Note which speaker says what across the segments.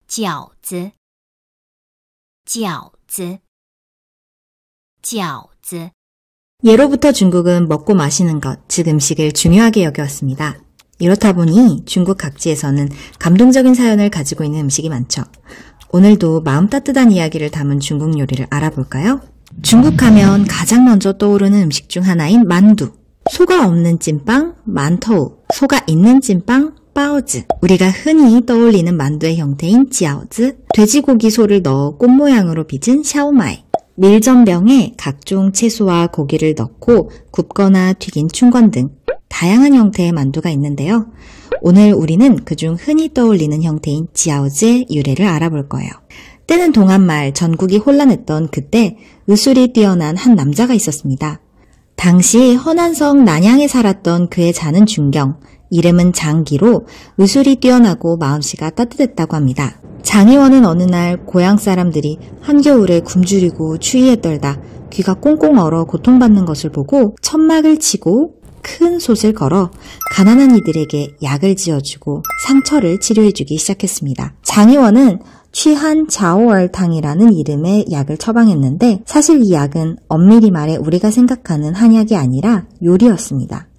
Speaker 1: 饺子饺子饺子
Speaker 2: 예로부터 중국은 먹고 마시는 것, 즉 음식을 중요하게 여겨왔습니다. 이렇다 보니 중국 각지에서는 감동적인 사연을 가지고 있는 음식이 많죠. 오늘도 마음 따뜻한 이야기를 담은 중국 요리를 알아볼까요? 중국 하면 가장 먼저 떠오르는 음식 중 하나인 만두. 소가 없는 찐빵, 만터우, 소가 있는 찐빵, 빠오즈. 우리가 흔히 떠올리는 만두의 형태인 지아오즈, 돼지고기 소를 넣어 꽃 모양으로 빚은 샤오마이. 밀전병에 각종 채소와 고기를 넣고 굽거나 튀긴 춘권 등 다양한 형태의 만두가 있는데요. 오늘 우리는 그중 흔히 떠올리는 형태인 지아오즈의 유래를 알아볼 거예요. 때는 동안말 전국이 혼란했던 그때 의술이 뛰어난 한 남자가 있었습니다. 당시 허난성 난양에 살았던 그의 자는 중경, 이름은 장기로 의술이 뛰어나고 마음씨가 따뜻했다고 합니다. 장희원은 어느 날 고향 사람들이 한겨울에 굶주리고 추위에 떨다 귀가 꽁꽁 얼어 고통받는 것을 보고 천막을 치고 큰 솥을 걸어 가난한 이들에게 약을 지어주고 상처를 치료해주기 시작했습니다. 장희원은 취한 자오얼탕이라는 이름의 약을 처방했는데 사실 이 약은 엄밀히 말해 우리가 생각하는 한약이 아니라 요리였습니다.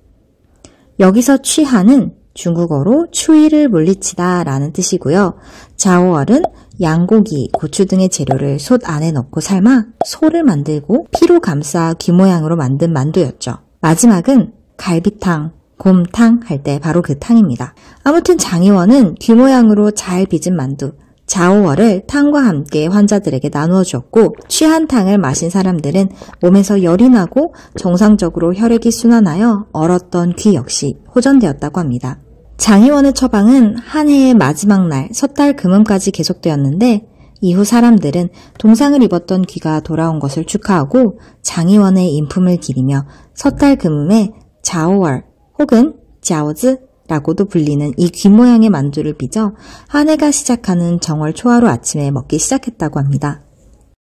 Speaker 2: 여기서 취한은 중국어로 추위를 물리치다 라는 뜻이고요. 자오얼은 양고기, 고추 등의 재료를 솥 안에 넣고 삶아 소를 만들고 피로 감싸 귀 모양으로 만든 만두였죠. 마지막은 갈비탕, 곰탕 할 때 바로 그 탕입니다. 아무튼 장희원은 귀 모양으로 잘 빚은 만두, 자오얼을 탕과 함께 환자들에게 나누어 주었고 취한 탕을 마신 사람들은 몸에서 열이 나고 정상적으로 혈액이 순환하여 얼었던 귀 역시 호전되었다고 합니다. 장희원의 처방은 한 해의 마지막 날 섣달 금음까지 계속되었는데 이후 사람들은 동상을 입었던 귀가 돌아온 것을 축하하고 장희원의 인품을 기리며 섣달 금음에 자오얼 혹은 자오즈 라고도 불리는 이 귀 모양의 만두를 빚어 한 해가 시작하는 정월 초하루 아침에 먹기 시작했다고 합니다.